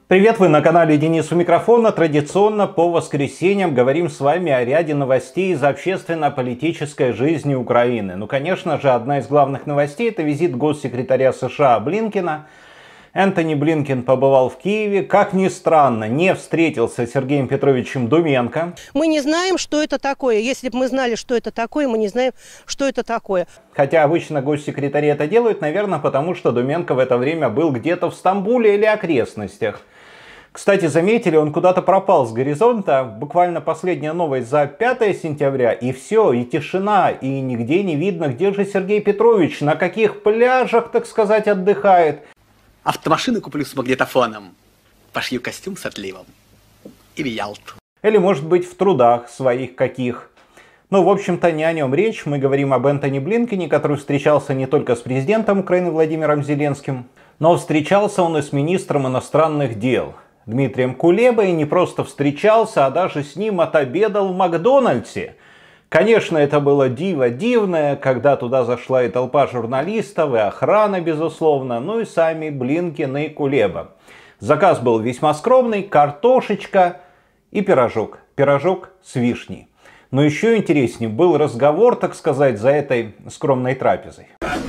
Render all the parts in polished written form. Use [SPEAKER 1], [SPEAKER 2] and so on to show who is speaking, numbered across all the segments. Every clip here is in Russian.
[SPEAKER 1] Привет, вы на канале Денис у микрофона. Традиционно по воскресеньям говорим с вами о ряде новостей из общественно-политической жизни Украины. Ну, конечно же, одна из главных новостей – это визит госсекретаря США Блинкена. Энтони Блинкен побывал в Киеве. Как ни странно, не встретился с Сергеем Петровичем Думенко.
[SPEAKER 2] Мы не знаем, что это такое. Если бы мы знали, что это такое, мы не знаем, что это такое.
[SPEAKER 1] Хотя обычно госсекретари это делают, наверное, потому что Думенко в это время был где-то в Стамбуле или окрестностях. Кстати, заметили, он куда-то пропал с горизонта. Буквально последняя новость за 5 сентября. И все, и тишина, и нигде не видно, где же Сергей Петрович, на каких пляжах, так сказать, отдыхает.
[SPEAKER 3] Автомашину куплю с магнитофоном, пошью костюм с отливом и в Ялту.
[SPEAKER 1] Или, может быть, в трудах своих каких. Ну, в общем-то, не о нем речь. Мы говорим об Энтони Блинкене, который встречался не только с президентом Украины Владимиром Зеленским, но встречался он и с министром иностранных дел Дмитрием Кулебой. И не просто встречался, а даже с ним отобедал в Макдональдсе. Конечно, это было диво дивное, когда туда зашла и толпа журналистов, и охрана, безусловно, ну и сами Блинкен и Кулеба. Заказ был весьма скромный: картошечка и пирожок. Пирожок с вишней. Но еще интереснее был разговор, так сказать, за этой скромной трапезой.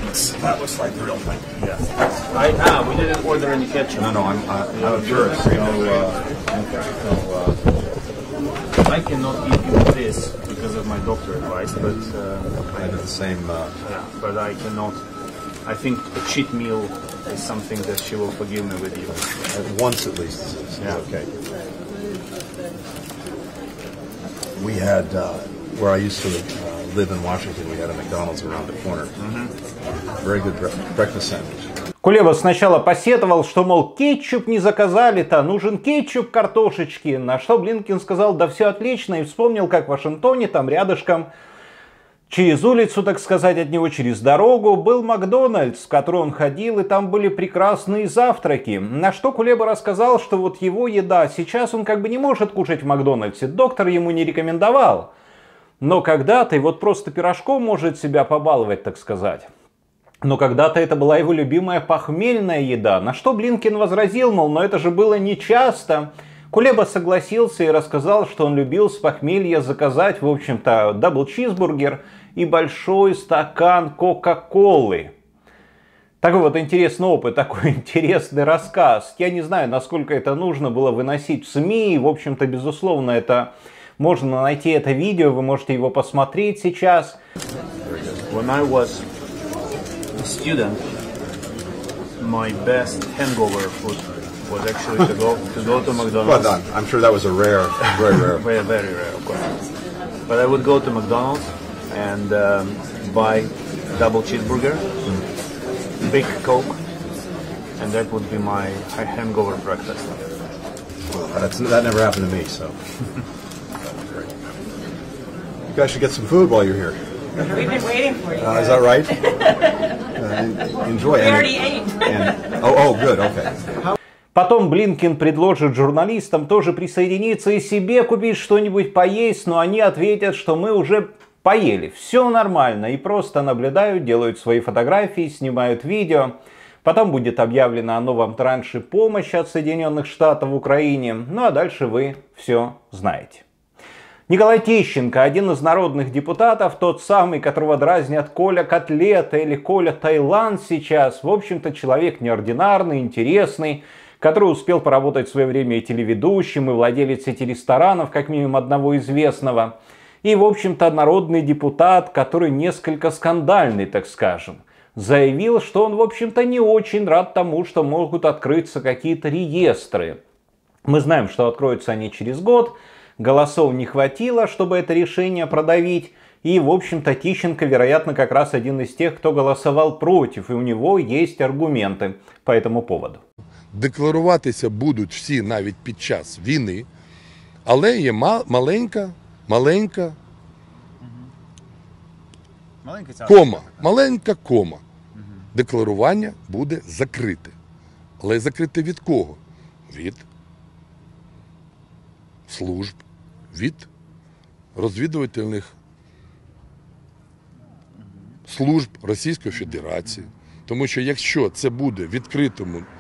[SPEAKER 4] I cannot eat you this because of my doctor advice, but I have the same. Yeah, but I cannot. I think a cheat meal is something that she will forgive me with you.
[SPEAKER 5] Once at least,
[SPEAKER 4] Yeah.
[SPEAKER 5] okay. We had where I used to live in Washington. We had a McDonald's around the corner. Very good breakfast sandwich.
[SPEAKER 1] Кулеба сначала посетовал, что, мол, кетчуп не заказали-то, нужен кетчуп картошечки. На что Блинкен сказал: да все отлично, и вспомнил, как в Вашингтоне, там рядышком, через улицу, так сказать, от него, через дорогу, был Макдональдс, в который он ходил, и там были прекрасные завтраки. На что Кулеба рассказал, что вот его еда, сейчас он как бы не может кушать в Макдональдсе, доктор ему не рекомендовал. Но когда-то, и вот просто пирожком может себя побаловать, так сказать. Но когда-то это была его любимая похмельная еда. На что Блинкен возразил, мол, но это же было нечасто. Кулеба согласился и рассказал, что он любил с похмелья заказать, в общем-то, дабл-чизбургер и большой стакан Кока-Колы. Такой вот интересный опыт, такой интересный рассказ. Я не знаю, насколько это нужно было выносить в СМИ. В общем-то, безусловно, это можно найти это видео, вы можете его посмотреть сейчас.
[SPEAKER 4] Student, my best hangover food was actually to go to McDonald's.
[SPEAKER 5] Well done. I'm sure that was a rare, very rare.
[SPEAKER 4] Very, very rare, of course. But I would go to McDonald's and buy double cheeseburger, big Coke, and that would be my hangover breakfast.
[SPEAKER 5] That never happened to me, so. Great. You guys should get some food while you're here.
[SPEAKER 6] We've been waiting for you.
[SPEAKER 5] Is that right? Enjoy.
[SPEAKER 6] We already ate.
[SPEAKER 5] Oh, good. Okay.
[SPEAKER 1] Потом Блинкен предложит журналистам тоже присоединиться и себе купить что-нибудь поесть, но они ответят, что мы уже поели, все нормально, и просто наблюдают, делают свои фотографии, снимают видео. Потом будет объявлено о новом транше помощи от Соединенных Штатов в Украине, ну а дальше вы все знаете. Николай Тищенко, один из народных депутатов, тот самый, которого дразнят Коля Котлета или Коля Таиланд сейчас, в общем-то, человек неординарный, интересный, который успел поработать в свое время и телеведущим, и владелец сети ресторанов, как минимум одного известного. И, в общем-то, народный депутат, который несколько скандальный, так скажем, заявил, что он, в общем-то, не очень рад тому, что могут открыться какие-то реестры. Мы знаем, что откроются они через год. Голосов не хватило, чтобы это решение продавить. И, в общем-то, Тищенко, вероятно, как раз один из тех, кто голосовал против. И у него есть аргументы по этому поводу.
[SPEAKER 7] Декларуватися будуть всі навіть під час війни, але є маленька кома. Декларування буде закрите. Але закрите від кого? Від служб, від розвідувальних служб Російської Федерації. Тому що якщо це буде в відкритому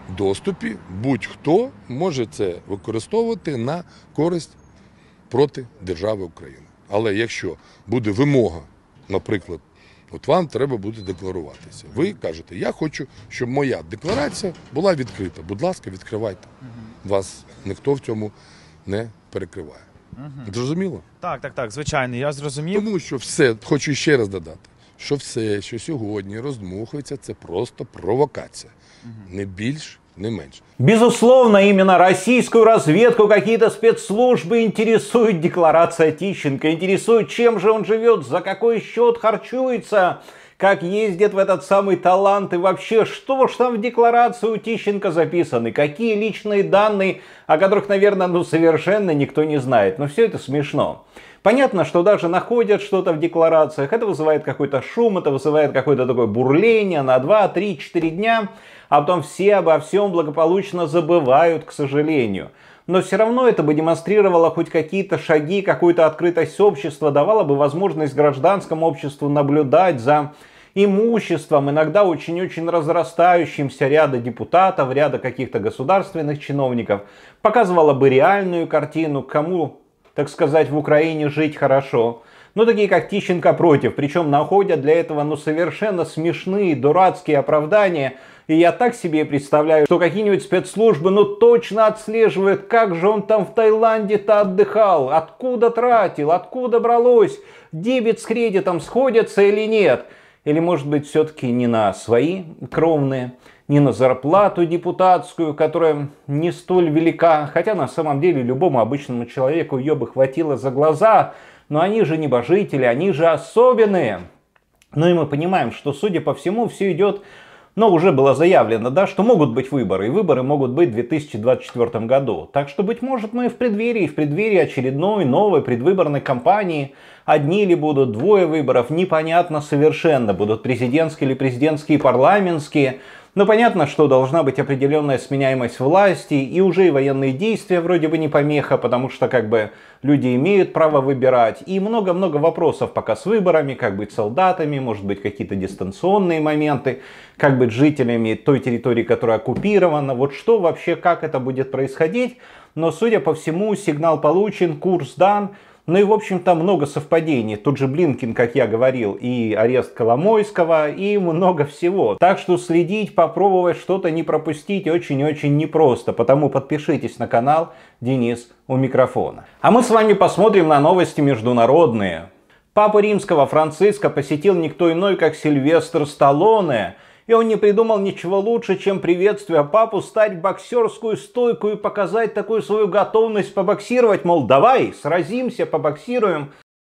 [SPEAKER 7] доступі будь-хто може це використовувати на користь проти держави України. Але якщо буде вимога, наприклад, от вам треба буде декларуватися. Ви кажете, я хочу, щоб моя декларація була відкрита. Будь ласка, відкривайте. Вас ніхто в цьому не перекриває. Зрозуміло?
[SPEAKER 8] Так, звичайно, я зрозумів.
[SPEAKER 7] Тому що все, хочу ще раз додати, що все, що сьогодні роздмухується, це просто провокація. Не більш, не меньше.
[SPEAKER 1] Безусловно, именно российскую разведку, какие-то спецслужбы интересует декларация Тищенко, интересует, чем же он живет, за какой счет харчуется, как ездит в этот самый талант и вообще, что ж там в декларации у Тищенко записаны, какие личные данные, о которых, наверное, совершенно никто не знает. Но все это смешно. Понятно, что даже находят что-то в декларациях, это вызывает какой-то шум, это вызывает какое-то такое бурление на 2, 3, 4 дня, а потом все обо всем благополучно забывают, к сожалению. Но все равно это бы демонстрировало хоть какие-то шаги, какую-то открытость общества, давало бы возможность гражданскому обществу наблюдать за имуществом, иногда очень-очень разрастающимся ряда депутатов, ряда каких-то государственных чиновников, показывало бы реальную картину, кому, так сказать, в Украине жить хорошо. Но такие как Тищенко против, причем находят для этого совершенно смешные, дурацкие оправдания. И я так себе представляю, что какие-нибудь спецслужбы точно отслеживают, как же он там в Таиланде-то отдыхал, откуда тратил, откуда бралось, дебет с кредитом сходятся или нет. Или может быть все-таки не на свои кровные, не на зарплату депутатскую, которая не столь велика, хотя на самом деле любому обычному человеку ее бы хватило за глаза, но они же небожители, они же особенные. Ну и мы понимаем, что, судя по всему, все идет, уже было заявлено, да, что могут быть выборы, и выборы могут быть в 2024 году. Так что, быть может, мы в преддверии очередной новой предвыборной кампании. Одни ли будут, двое выборов, непонятно совершенно, будут президентские или президентские парламентские. Но понятно, что должна быть определенная сменяемость власти, и уже и военные действия вроде бы не помеха, потому что люди имеют право выбирать. И много-много вопросов пока с выборами, как быть солдатами, может быть какие-то дистанционные моменты, как быть жителями той территории, которая оккупирована, вот что вообще, как это будет происходить. Но судя по всему, сигнал получен, курс дан. Ну и, в общем-то, много совпадений. Тут же Блинкин, как я говорил, и арест Коломойского, и много всего. Так что следить, попробовать что-то не пропустить очень-очень непросто. Потому подпишитесь на канал. Денис у микрофона. А мы с вами посмотрим на новости международные. Папу Римского Франциска посетил никто иной, как Сильвестр Сталлоне. И он не придумал ничего лучше, чем приветствуя папу, стать в боксерскую стойку и показать такую свою готовность побоксировать. Мол, давай, сразимся, побоксируем.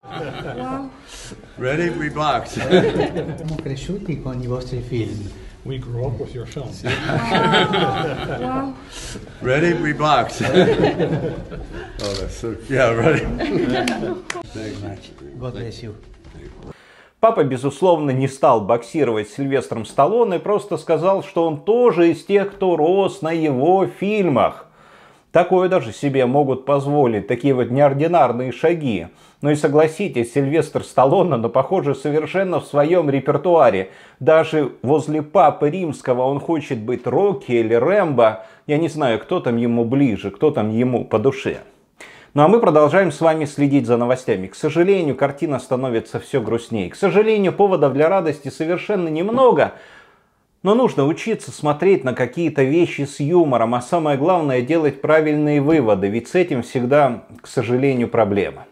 [SPEAKER 9] Ready, we box.
[SPEAKER 10] Siamo cresciuti con I vostri film.
[SPEAKER 9] We grew up with your films. Wow. Ready, we box. Oh, that's so... Yeah, ready. Very much.
[SPEAKER 10] God bless you.
[SPEAKER 1] Папа, безусловно, не стал боксировать с Сильвестром Сталлоне, просто сказал, что он тоже из тех, кто рос на его фильмах. Такое даже себе могут позволить, такие вот неординарные шаги. Ну и согласитесь, Сильвестр Сталлоне, похоже, совершенно в своем репертуаре. Даже возле Папы Римского он хочет быть Рокки или Рэмбо. Я не знаю, кто там ему ближе, кто там ему по душе. Ну а мы продолжаем с вами следить за новостями. К сожалению, картина становится все грустнее. К сожалению, поводов для радости совершенно немного. Но нужно учиться смотреть на какие-то вещи с юмором. А самое главное, делать правильные выводы. Ведь с этим всегда, к сожалению, проблема.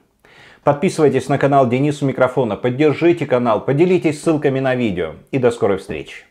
[SPEAKER 1] Подписывайтесь на канал Денис у микрофона. Поддержите канал, поделитесь ссылками на видео. И до скорой встречи.